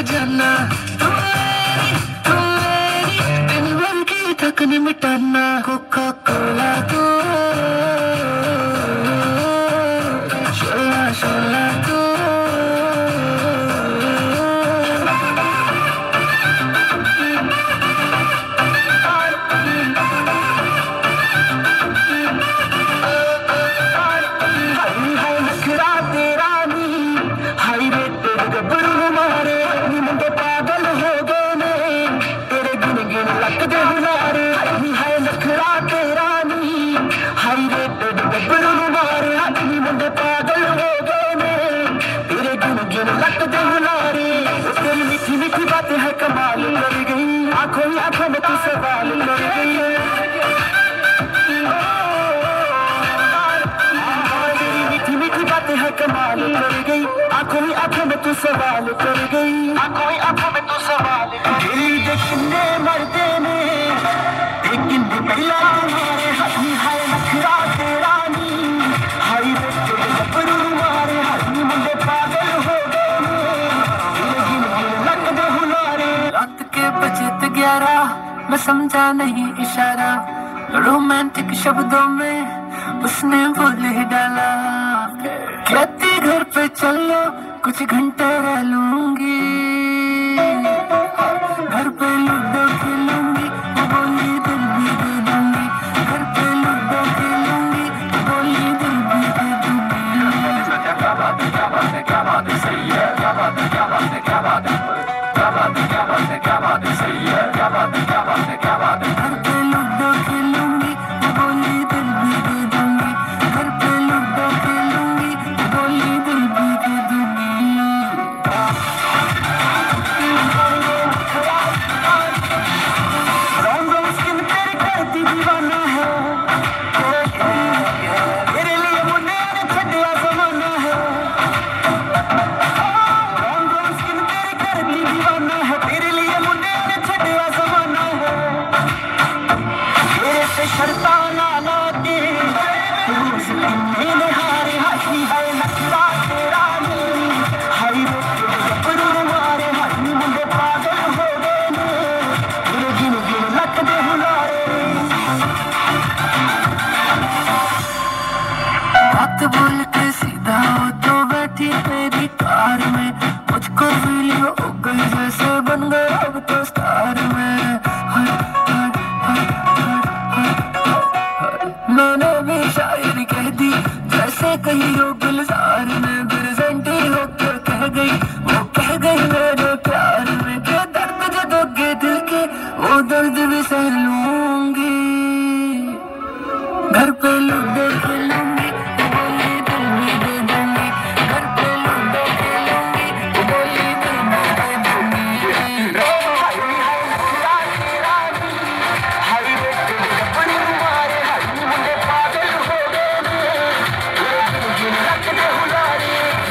जाना, तू मेरी दिन भर की थकन मिटाना। कोका कोला तू, शोला शोला तू, मीठी मीठी बातें है कमाल कर गई, आंखों ही आंखों में तू सवाल कर गई। मीठी मीठी बातें है कमाल कर गई, आंखों ही आंखों में तू सवाल कर गई, आंखों ही आंखों में तू सवाल कर गई। देखने मरते ने लेकिन पहला तुम्हारे हंसी है नखरा तेरा नी, हाई रे तेरे गबरू मारे हंसी मुंडे पागल हो गए लग दे हुलारे। रात के बजे 11 मैं समझा नहीं इशारा, रोमांटिक शब्दों में उसने बोल ही डाला, कहती घर पे चलो कुछ घंटे रह लूंगी, घर पे लूडो खेलूंगी, बोली दिल भी दे दूंगी, घर पे लूडो खेलूंगी, बोली दिल भी दे दूंगी। क्या बात है, क्या बात है, क्या बात है, सही है, क्या बात है, क्या बात है, क्या बात है, क्या बात है, क्या बात है, क्या बात है, सही है, क्या बात है, क्या बात है, क्या बात है। घर पे लूडो खेलूंगी, बोली दिल भी दे दूंगी, घर पे लूडो खेलूंगी, बोली दिल भी दे दूंगी। दीवाना है तेरे लिए मुन्ने ने छड़िया जमाना है, तेरे घर की दीवाना है, तेरे लिए मुन्ने ने छड़िया जमाना है। तेरे से शर्ता ना लाके रोज मैंने हारे हंसी है नखरा तेरा नी, हाई रे तेरे गबरू मारे हंसी मुंडे पागल हो गए ने, तेरे गिन गिन लक दे हुलारे। बात बोल के सीधा हो तो बैठी मेरी कार में, मुझको फीलिंग हो गई जैसे बन गए अब तो स्टार में। हाय हाय हाय हाय हाय, मैंने भी शायरी कह दी जैसे कहीं हो गुलजार में, प्रेजेंट ही होकर कह गई वो कह गई मेरे प्यार में, के दर्द जो दोगे दिल के वो दर्द भी सह लूंगी, घर पे लूडो खेलूंगी, बोली दिल भी दे दूंगी, घर पे लूडो खेलूंगी, बोली दिल भी दे दूंगी। हाय रे तेरे गबरू मारे हंसी मुंडे पागल हो गए ने, तेरे गिन लग दे हुलारे।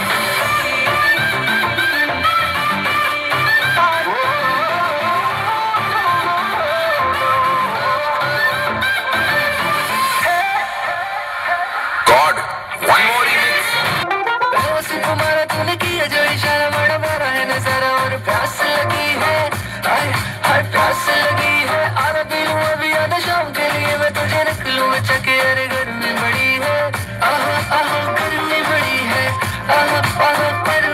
God, one more remix. तुम्हारा तूने किया जो इशारा, बड़ा बड़ा है नजारा और प्यास लगी है, हाय हाय प्यास लगी है, आना पी लूं अभी आधा शाम के लिए, मैं तुझे रख लूं बचा के, अरे गर्मी बड़ी है, आहा आहा गर्मी बड़ी है, आहा आहा गर्मी